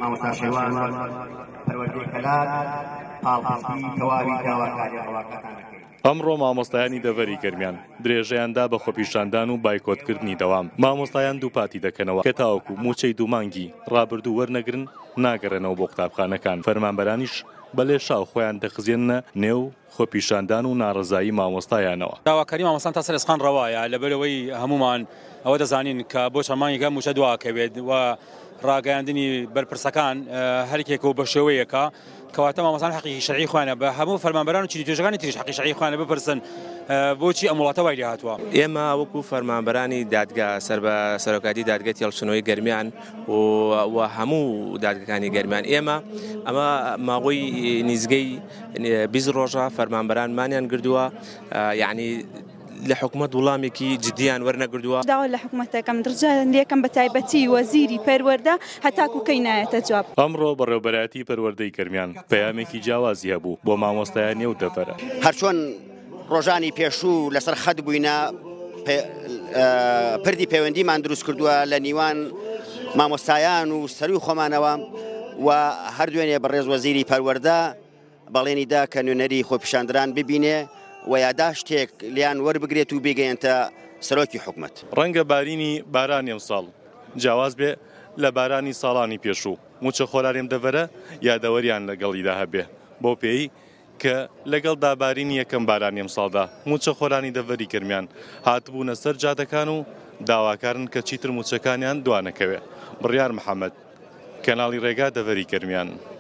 مامۆستا شێوان پەروەردەی کەلات پاڵپشتی تەواوی داواکاری ڕەواکەتان دەکەین. ئەمڕۆ مامۆستایانی دەڤەری گەرمیان درێژەیاندا بە خۆپیشاندان و بایکۆتکردنی دەوام. مامۆستایان دووپاتی دەکەنەوە کە تاوەکو موچەی دوومانگی ڕابردوو وەرنەگرن ناگەڕێنەوە بۆ قوتابخانەکان. فەرمانبەرانیش بەلێ شاو خۆیان دەخزێننە نێو خۆپیشاندان و ناڕزایی مامۆستایانەوە. داواکاری مامۆستان تا سەرسخان ڕەوایە لەبەرەوەی هەمومان ئەوە دەزانین کە بۆ چەمانێکە موچە دواکەوێت و ڕاگەیاندنی بەرپرسەکان هەرکێکەوە بە شێوەیەکە کەواتە مامۆستان حەقی شەرعی خۆیانە بە هەموو فەرمانبەران و چیری توێژەکانی تریش حەقی شەرعی خۆیانە بپرسن بۆچی ئەم وڵاتە وای لێ هاتووە. ئێمە وەکو فەرمانبەرانی دادگا سەرۆکاتی دادگای هێڵچنەوەی گەرمیان و هەموو دادگەکانی گەرمیان ئێمە ئەمە ماوەی نزگەی 20 ڕۆژە فەرمانبەرانمانیان کردووە یعنی لە حکومەت وڵامێکی جدیان وەرنەگردووە. داوا لە حکومەتەکەم درجە یەکەم بە تایبەتی وەزیری پەروەردە هەتاکو کەی نایەتە جواب. ئەمڕۆ بەڕێوەبەرایەتی پەروەردەی گەرمیان پەیامێکی جیاوازی هەبوو بۆ مامۆستایان و دەڤەرە. هەرچۆن ڕۆژانی پێشوو لەسەر خەت بووینە پردی پەیوەندیمان دروست کردووە لە نیوان مامۆستایان و سەروی خۆمانەوە و هەردوێنێ بەڕێز وەزیری پەروەردە بەڵێنیدا کە نوێنەری خۆپیشاندران ببینێ و یاداشتێک لیان وەربگرێت و بگەێنتە سەرۆکی حکومەت. ڕەنگە بارینی بارانی ئەم ساڵ جیاواز بێ لە بارانی ساڵانی پێشوو موچە خۆرارێم دەڤەرە یادەوەریان لەگەڵیدا هەبێ بۆ پێی کە لەگەڵ دابارینی یەکەم بارانی ئەم ساڵدا موچە خۆرانی دەڤەری گەرمیان هاتبوونە سەر جادەکان و داواکارن کە چیتر موچەکانیان دوانەکەوێ. بڕیار محەممەد کەناڵی ڕێگا دەڤەری گەرمیان.